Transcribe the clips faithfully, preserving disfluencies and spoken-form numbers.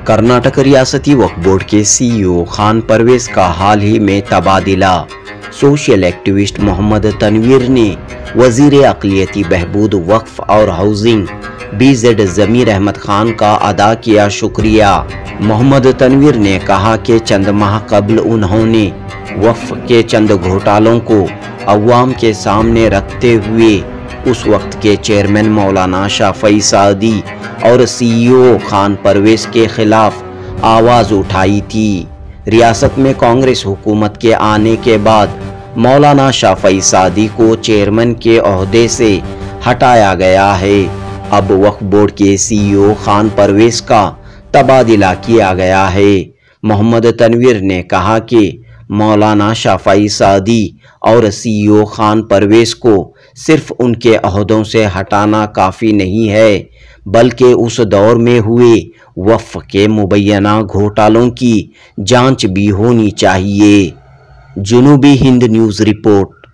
कर्नाटक रियासती वक्फ बोर्ड के सीईओ खान परवेज का हाल ही में तबादला। सोशल एक्टिविस्ट मोहम्मद तनवीर ने वजीर अक़लियती बहबूद वक्फ और हाउसिंग बीजेड ज़मीर अहमद खान का अदा किया शुक्रिया। मोहम्मद तनवीर ने कहा कि चंद माह कबल उन्होंने वक्फ के चंद घोटालों को अवाम के सामने रखते हुए उस वक्त के चेयरमैन मौलाना शाफई सादी और सीईओ खान परवेज के खिलाफ आवाज़ उठाई थी। रियासत में कांग्रेस हुकूमत के आने के बाद मौलाना शाफई सादी को चेयरमैन के ओहदे से हटाया गया है। अब वक्फ बोर्ड के सीईओ खान परवेज का तबादला किया गया है। मोहम्मद तनवीर ने कहा कि मौलाना शाफई सादी और सीईओ खान परवेज को सिर्फ उनके अहदों से हटाना काफ़ी नहीं है, बल्कि उस दौर में हुए वक्फ के मुबैना घोटालों की जांच भी होनी चाहिए। Junubi Hind news report.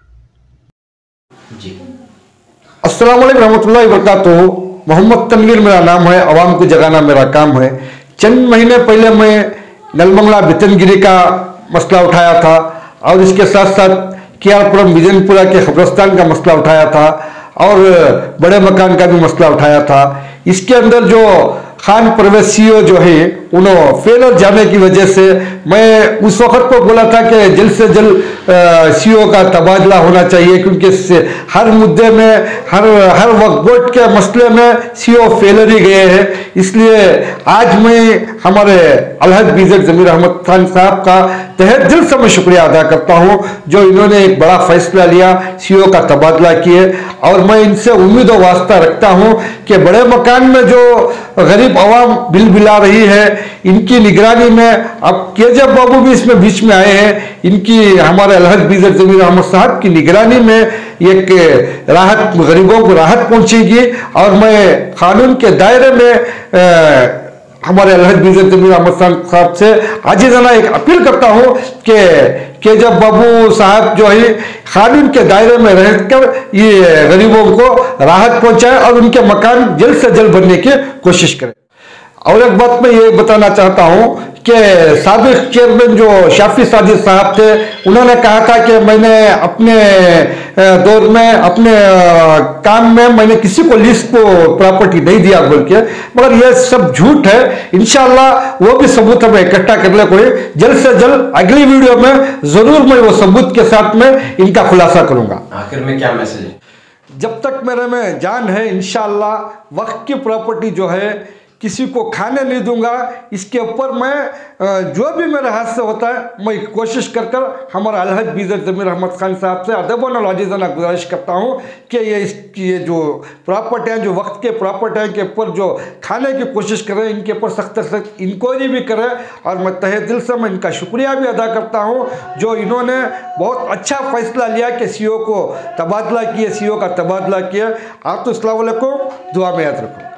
जी अस्सलाम वालेकुम रहमतुल्लाहि व बरकातुहू। मोहम्मद तनवीर मेरा नाम है, अवाम को जगाना मेरा काम है। चंद महीने पहले मैं नलमंगला बेतनगिरी का मसला उठाया था और इसके साथ साथ कियारपुरम विजनपुरा के खबरस्तान का मसला उठाया था और बड़े मकान का भी मसला उठाया था। इसके अंदर जो खान परवेज सीईओ जो है उन्होंने फेलर जाने की वजह से मैं उस वक्त पर बोला था कि जल्द से जल्द सीईओ का तबादला होना चाहिए, क्योंकि हर मुद्दे में हर हर वक्त बोर्ड के मसले में सीईओ फेलर ही गए हैं। इसलिए आज मैं हमारे अलहद बीजेड ज़मीर अहमद खान साहब का तहे दिल से मैं शुक्रिया अदा करता हूं, जो इन्होंने एक बड़ा फैसला लिया, सीईओ का तबादला किए। और मैं इनसे उम्मीद और वास्ता रखता हूं कि बड़े मकान में जो गरीब आवाम बिल बिला रही है, इनकी निगरानी में अब केजब बाबू भी इसमें बीच में आए हैं, इनकी हमारे अलहद बीजेड ज़मीर अहमद साहब की निगरानी में एक राहत, गरीबों को राहत पहुंचेगी। और मैं कानून के दायरे में आ, हमारे अलहद बीजेड ज़मीर अहमद साहब से आजिज़ाना एक अपील करता हूं कि कि जब बाबू साहब जो है कानून के दायरे में रहकर ये गरीबों को राहत पहुंचाए और उनके मकान जल्द से जल्द बनने की कोशिश करें। और एक बात मैं ये बताना चाहता हूं कि साबिक चेयरमैन जो शाफी सादी साहब थे, उन्होंने कहा था कि मैंने अपने दौर में अपने काम में मैंने किसी को लिस्ट को प्रॉपर्टी नहीं दिया बोल के, मगर ये सब झूठ है। इंशाल्लाह वो भी सबूत हमें इकट्ठा कर ले कोई जल्द से जल्द अगली वीडियो में जरूर मैं वो सबूत के साथ में इनका खुलासा करूंगा। आखिर में क्या मैसेज है? जब तक मेरे में जान है इंशाल्लाह वक्त की प्रॉपर्टी जो है किसी को खाने नहीं दूंगा। इसके ऊपर मैं जो भी मेरे हाथ से होता है मैं कोशिश कर कर हमारा अलहद बीजेड ज़मीर अहमद खान साहब से अदबन और आजिज़ाना गुजारिश करता हूँ कि ये इसकी ये जो प्रॉपर्टियाँ जो वक्त के प्रॉपर्टियाँ के ऊपर जो खाने की कोशिश करें, इनके ऊपर सख्त सख्त इंक्वायरी भी करें। और मैं तहे दिल से मैं इनका शुक्रिया भी अदा करता हूँ जो इन्होंने बहुत अच्छा फैसला लिया कि सीईओ को तबादला किए, सीईओ का तबादला किया। आप तो अस्सलाम वालेकुम, दुआ में याद रखो।